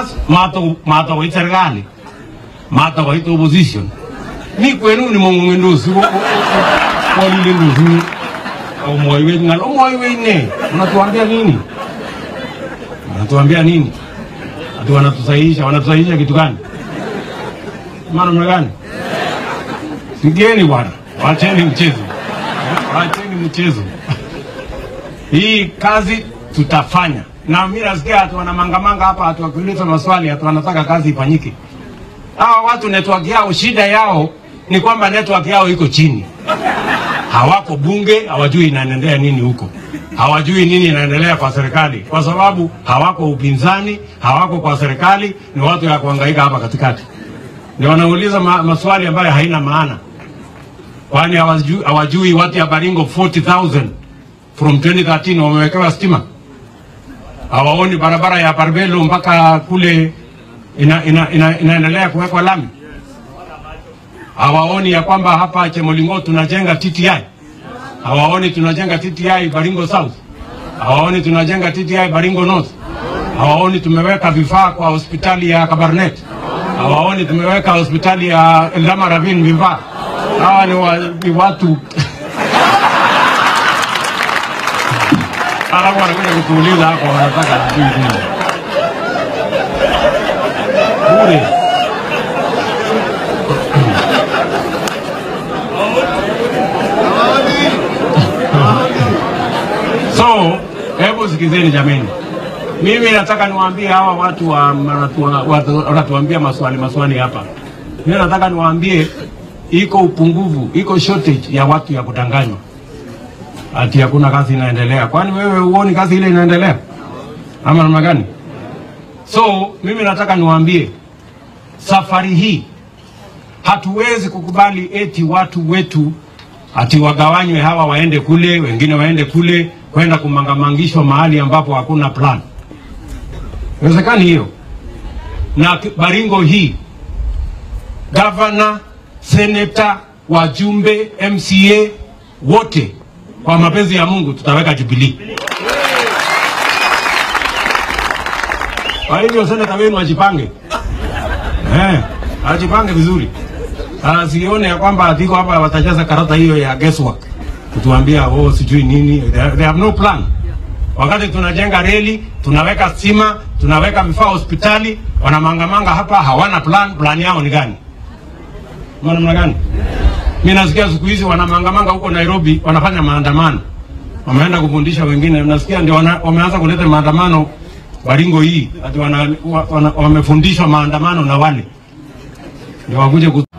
Mato kwa serikali, mato kwa opposition. Ni kwenu ni mungu ndusu, wali ndusu, au mwawe ngalo mwawe ne. Unatuambia nini? Unatuambia nini? Ati wanatusahihisha kitu gani? Maana gani? Sigeni bwana, wacheni mchezo. Wacheni mchezo. Hii kazi tutafanya. Na mimi nasikia watu wanamangamanga hapa, watu wakiuliza maswali, watu wanataka kazi ifanyike. Hawa watu network yao, shida yao ni kwamba network yao iko chini. Hawako bunge, hawajui inaendelea nini huko. Hawajui nini inaendelea kwa serikali. Kwa sababu hawako upinzani, hawako kwa serikali, ni watu ya kuhangaika hapa katikati. Ni wanauliza maswali ambayo haina maana. Kwani hawajui watu ya Baringo 40,000 from 2013 wamewekewa stima. Hawaoni barabara ya Barbelo mpaka kule inaendelea kuwekwa lami. Hawaoni ya kwamba hapa Chemolingo tunajenga TTI. Hawaoni tunajenga TTI Baringo South. Hawaoni tunajenga TTI Baringo North. Hawaoni tumeweka vifaa kwa hospitali ya Kabarnet. Hawaoni tumeweka hospitali ya Eldama Ravine vifaa. Hawa ni watu alafu wanakuja kutuuliza hapo wanataka kujui nini. Bure. So, hebu sikizeni jameni. Mimi nataka niwaambie hawa watu wanatuambia maswali hapa. Mimi nataka niwaambie iko upungufu, iko shortage ya watu ya kudanganywa. Ati hakuna kazi inaendelea. Kwani wewe uone kazi ile inaendelea? Ama namna gani? So, mimi nataka niwaambie safari hii hatuwezi kukubali eti watu wetu ati wagawanywe, hawa waende kule, wengine waende kule, kwenda kumangamangishwa mahali ambapo hakuna plan. Inawezekani hiyo. Na Baringo hii governor, senator, wajumbe, MCA wote kwa mapenzi ya Mungu tutaweka Jubilee. Kwa hivyo senator wenu ajipange. Ajipange vizuri. Sione ya kwamba atiko hapa watajaza karata hiyo ya guesswork. Kutuambia sijui nini. They have no plan. Wakati tunajenga reli, tunaweka stima, tunaweka vifaa hospitali, wanamangamanga hapa hawana plan. Plan yao ni gani? Maana gani? Mimi nasikia siku hizi wanamangamanga huko Nairobi wanafanya maandamano. Wameenda kufundisha wengine. Nasikia ndio wameanza kuleta maandamano Baringo hii. Ati wamefundishwa maandamano na wale. Ndio wakuje